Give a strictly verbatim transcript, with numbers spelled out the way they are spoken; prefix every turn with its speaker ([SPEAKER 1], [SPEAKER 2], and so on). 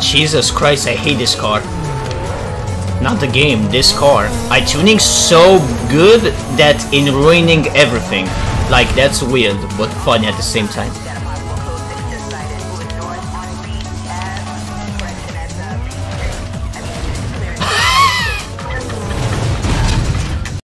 [SPEAKER 1] Jesus Christ, I hate this car. Not the game, this car. I tuning so good that in ruining everything. Like, that's weird, but funny at the same time.